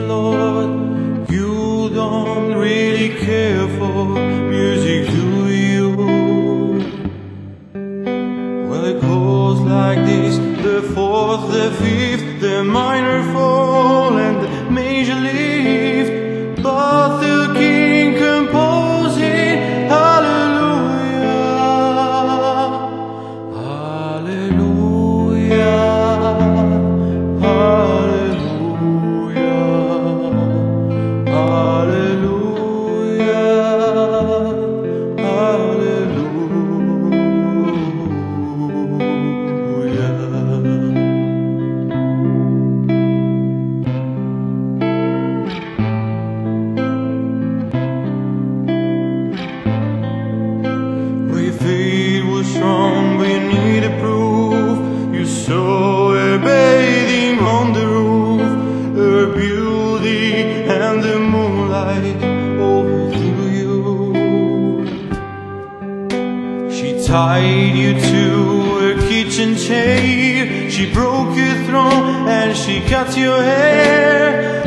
Lord, you don't really care for music, do you? Well, it goes like this: the fourth, the fifth, the minor fall, and the major lift. But the king composing, hallelujah, hallelujah, hallelujah, hallelujah, Faith was strong, but you needed proof. You saw her bathing on the roof, her beauty and the moonlight overthrew you. She tied you to her kitchen chair, she broke your throne and she cut your hair.